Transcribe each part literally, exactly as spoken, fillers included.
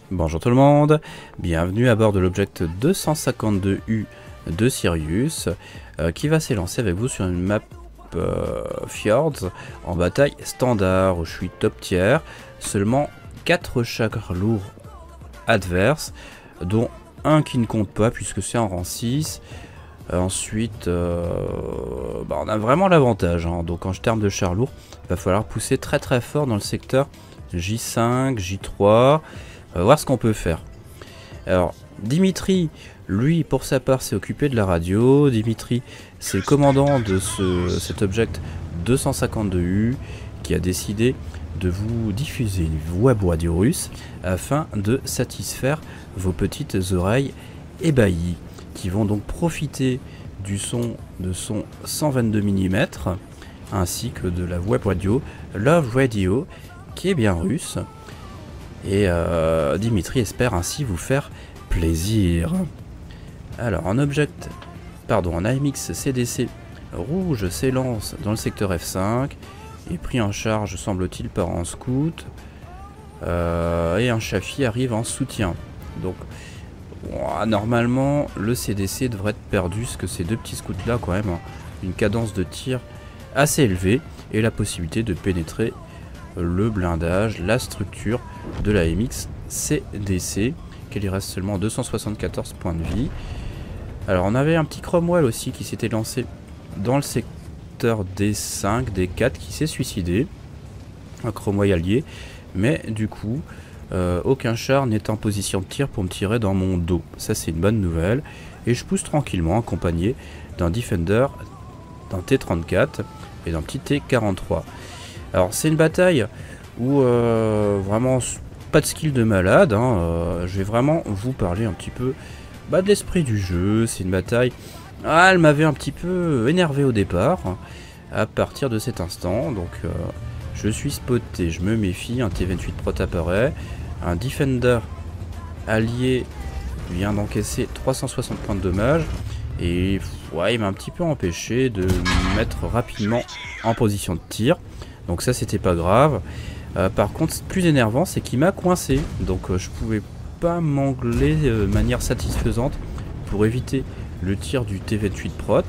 Bonjour tout le monde, bienvenue à bord de l'Object deux cent cinquante-deux U de Sirius euh, qui va s'élancer avec vous sur une map euh, Fjords en bataille standard où je suis top tier, seulement quatre chars lourds adverses dont un qui ne compte pas puisque c'est en rang six. Euh, ensuite euh, bah on a vraiment l'avantage, hein. Donc en termes de chars lourds il va falloir pousser très très fort dans le secteur J cinq, J trois. On va voir ce qu'on peut faire. Alors Dimitri, lui pour sa part s'est occupé de la radio. Dimitri c'est le commandant de ce, cet Object deux cent cinquante-deux U qui a décidé de vous diffuser une web radio russe afin de satisfaire vos petites oreilles ébahies qui vont donc profiter du son de son cent vingt-deux millimètres ainsi que de la web radio Love Radio qui est bien russe. Et euh, Dimitri espère ainsi vous faire plaisir. Alors en object, pardon, en A M X C D C rouge s'élance dans le secteur F cinq, est pris en charge semble-t-il par un scout, euh, et un chafi arrive en soutien. Donc bon, normalement le C D C devrait être perdu, parce que ces deux petits scouts là quand même, hein, une cadence de tir assez élevée et la possibilité de pénétrer le blindage, la structure de la A M X C D C, qu'il y reste seulement deux cent soixante-quatorze points de vie. Alors on avait un petit Cromwell aussi qui s'était lancé dans le secteur D cinq, D quatre, qui s'est suicidé, un Cromwell allié, mais du coup euh, aucun char n'est en position de tir pour me tirer dans mon dos. Ça c'est une bonne nouvelle, et je pousse tranquillement accompagné d'un Defender, d'un T trente-quatre et d'un petit T quarante-trois. Alors c'est une bataille où euh, vraiment pas de skill de malade, hein, euh, je vais vraiment vous parler un petit peu bah, de l'esprit du jeu. C'est une bataille, ah, elle m'avait un petit peu énervé au départ, hein, à partir de cet instant, donc euh, je suis spoté, je me méfie, un T vingt-huit Prot apparaît, un Defender allié vient d'encaisser trois cent soixante points de dommages, et ouais, il m'a un petit peu empêché de me mettre rapidement en position de tir. Donc ça c'était pas grave. Euh, par contre ce plus énervant c'est qu'il m'a coincé. Donc euh, je pouvais pas m'angler euh, de manière satisfaisante pour éviter le tir du T vingt-huit Prot.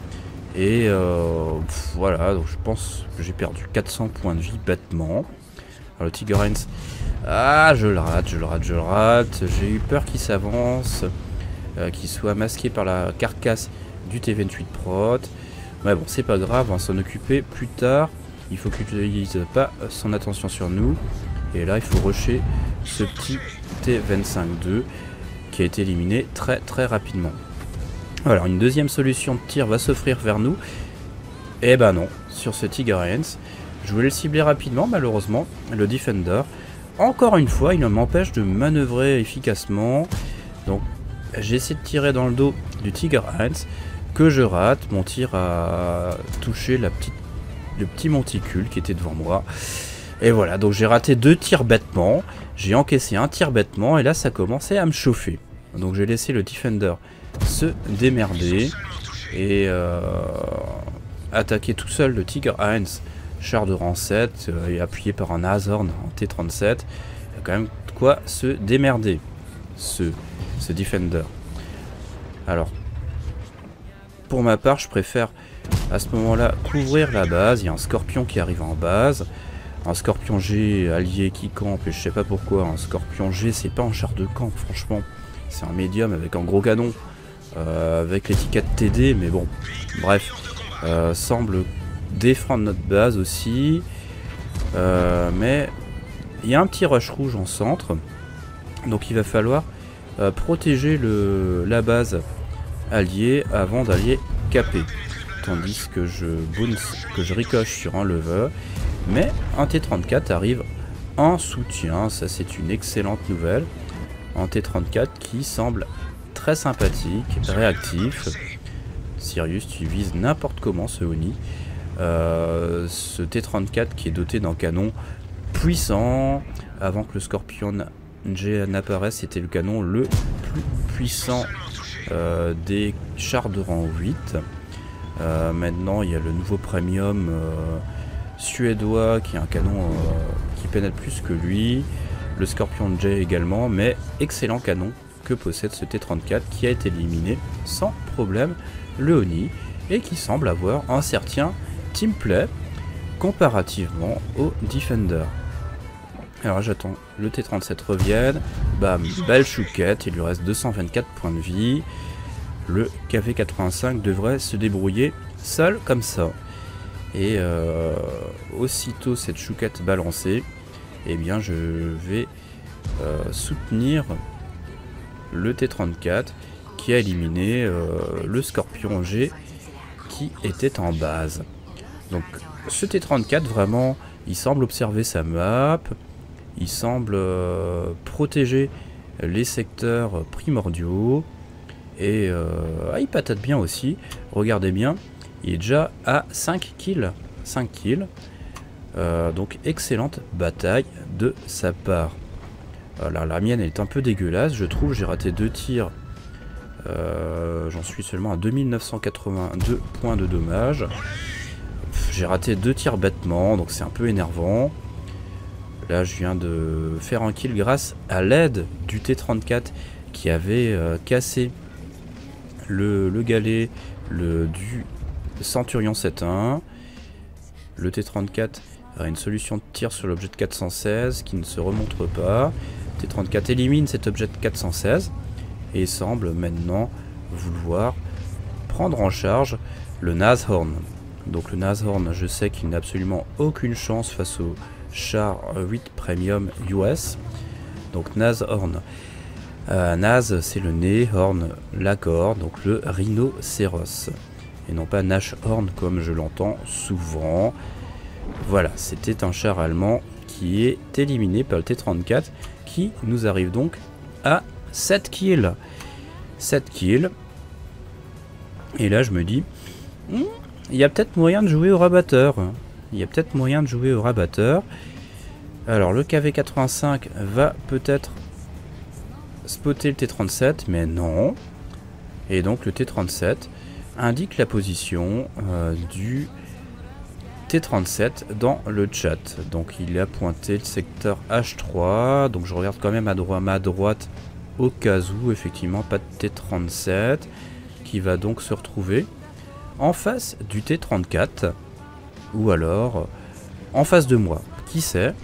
Et euh, pff, voilà, donc je pense que j'ai perdu quatre cents points de vie bêtement. Alors le Tiger Heinz, ah je le rate, je le rate, je le rate. J'ai eu peur qu'il s'avance, euh, qu'il soit masqué par la carcasse du T vingt-huit Prot. Mais bon c'est pas grave, on va s'en occuper plus tard. Il faut qu'il n'utilise pas son attention sur nous. Et là il faut rusher ce petit T vingt-cinq deux qui a été éliminé très très rapidement. Alors une deuxième solution de tir va s'offrir vers nous. Et ben non, sur ce Tiger Heinz, je voulais le cibler rapidement, malheureusement le Defender, encore une fois il m'empêche de manœuvrer efficacement. Donc j'ai essayé de tirer dans le dos du Tiger Heinz, que je rate. Mon tir a touché la petite le petit monticule qui était devant moi, et voilà, donc j'ai raté deux tirs bêtement, j'ai encaissé un tir bêtement, et là ça commençait à me chauffer, donc j'ai laissé le Defender se démerder et euh, attaquer tout seul le Tiger Heinz, char de rang sept, euh, et appuyé par un Nashorn en T trente-sept. Il y a quand même de quoi se démerder, ce, ce Defender. Alors pour ma part je préfère à ce moment là couvrir la base. Il y a un Scorpion qui arrive en base, un Scorpion G allié qui campe, et je sais pas pourquoi un Scorpion G c'est pas un char de camp, franchement c'est un médium avec un gros canon, euh, avec l'étiquette T D, mais bon bref, euh, semble défendre notre base aussi, euh, mais il y a un petit rush rouge en centre, donc il va falloir euh, protéger le, la base alliée avant d'aller caper. Tandis que je bounce, que je ricoche sur un lever, mais un T trente-quatre arrive en soutien. Ça c'est une excellente nouvelle. Un T trente-quatre qui semble très sympathique, réactif. Sirius, tu vises n'importe comment ce Oni. Euh, ce T trente-quatre qui est doté d'un canon puissant. Avant que le Scorpion G n'apparaisse, c'était le canon le plus puissant euh, des chars de rang huit. Euh, maintenant il y a le nouveau premium euh, suédois qui est un canon euh, qui pénètre plus que lui. le Scorpion J également, mais excellent canon que possède ce T trente-quatre qui a été éliminé sans problème le Oni et qui semble avoir un certain teamplay comparativement au Defender. Alors j'attends le T trente-sept revienne, bam, belle chouquette, il lui reste deux cent vingt-quatre points de vie. Le K V quatre-vingt-cinq devrait se débrouiller seul comme ça. Et euh, aussitôt cette chouquette balancée, eh bien je vais euh, soutenir le T trente-quatre qui a éliminé euh, le Scorpion G qui était en base. Donc ce T trente-quatre vraiment, il semble observer sa map, il semble euh, protéger les secteurs primordiaux et euh, ah, il patate bien aussi. Regardez bien, il est déjà à cinq kills. cinq kills. Euh, donc excellente bataille de sa part. Alors, la mienne elle est un peu dégueulasse, je trouve. J'ai raté deux tirs. Euh, J'en suis seulement à deux mille neuf cent quatre-vingt-deux points de dommage. J'ai raté deux tirs bêtement, donc c'est un peu énervant. Là, je viens de faire un kill grâce à l'aide du T trente-quatre qui avait euh, cassé le, le galet le, du Centurion sept un. Le T trente-quatre a une solution de tir sur l'objet de quatre cent seize qui ne se remontre pas. T trente-quatre élimine cet objet de quatre cent seize et semble maintenant vouloir prendre en charge le Nashorn. Donc le Nashorn, je sais qu'il n'a absolument aucune chance face au char huit Premium U S. Donc Nashorn. Euh, Naz, c'est le nez, Horn, la corde, donc le rhinocéros. Et non pas Nashorn comme je l'entends souvent. Voilà, c'était un char allemand qui est éliminé par le T trente-quatre qui nous arrive donc à sept kills. sept kills. Et là je me dis, hmm, il y a peut-être moyen de jouer au rabatteur. Il y a peut-être moyen de jouer au rabatteur. Alors le K V quatre-vingt-cinq va peut-être spotter le T trente-sept, mais non. Et donc le T trente-sept indique la position euh, du T trente-sept dans le chat. Donc il a pointé le secteur H trois. Donc je regarde quand même à droite, à droite au cas où, effectivement, pas de T trente-sept qui va donc se retrouver en face du T trente-quatre ou alors en face de moi. Qui sait?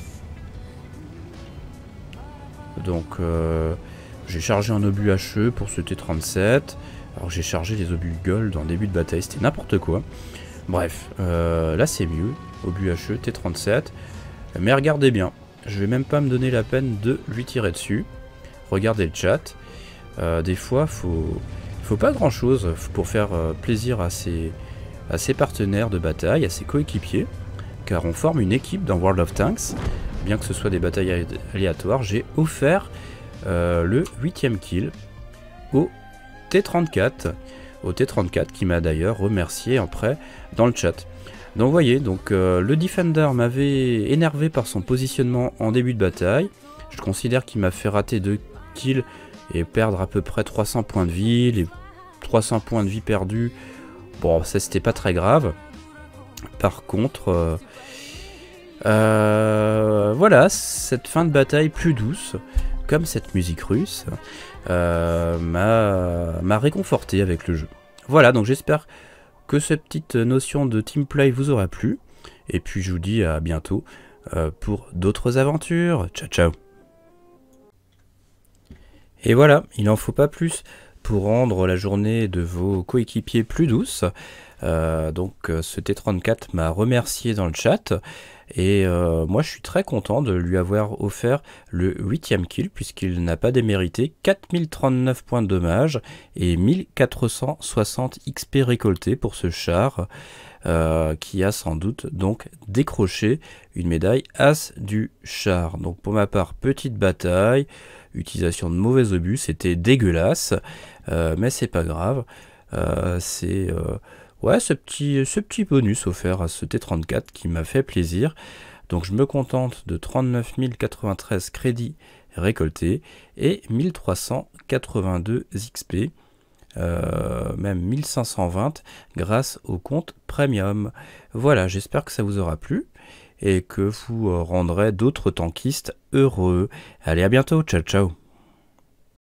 Donc euh, j'ai chargé un obus H E pour ce T trente-sept. Alors j'ai chargé les obus Gold en début de bataille, c'était n'importe quoi. Bref, euh, là c'est mieux. Obus H E, T trente-sept. Mais regardez bien, je vais même pas me donner la peine de lui tirer dessus. Regardez le chat. Euh, des fois, faut, faut pas grand chose pour faire euh, plaisir à ses, à ses partenaires de bataille, à ses coéquipiers. Car on forme une équipe dans World of Tanks. Bien que ce soit des batailles aléatoires, j'ai offert euh, le huitième kill au T trente-quatre. Au T trente-quatre qui m'a d'ailleurs remercié après dans le chat. Donc vous voyez, donc, euh, le Defender m'avait énervé par son positionnement en début de bataille. Je considère qu'il m'a fait rater deux kills et perdre à peu près trois cents points de vie. Les trois cents points de vie perdus, bon ça c'était pas très grave. Par contre... Euh, Euh, voilà, cette fin de bataille plus douce, comme cette musique russe, euh, m'a réconforté avec le jeu. Voilà, donc j'espère que cette petite notion de teamplay vous aura plu. Et puis je vous dis à bientôt euh, pour d'autres aventures. Ciao, ciao. Et voilà, il n'en faut pas plus pour rendre la journée de vos coéquipiers plus douce. Euh, donc ce T trente-quatre m'a remercié dans le chat. Et euh, moi je suis très content de lui avoir offert le huitième kill puisqu'il n'a pas démérité. Quatre mille trente-neuf points de dommage et mille quatre cent soixante X P récoltés pour ce char euh, qui a sans doute donc décroché une médaille As du char. Donc pour ma part, petite bataille, utilisation de mauvais obus, c'était dégueulasse, euh, mais c'est pas grave, euh, c'est... Euh, Ouais, ce petit, ce petit bonus offert à ce T trente-quatre qui m'a fait plaisir. Donc je me contente de trente-neuf mille quatre-vingt-treize crédits récoltés et mille trois cent quatre-vingt-deux X P, euh, même mille cinq cent vingt grâce au compte Premium. Voilà, j'espère que ça vous aura plu. et que vous rendrez d'autres tankistes heureux. Allez, à bientôt, ciao ciao.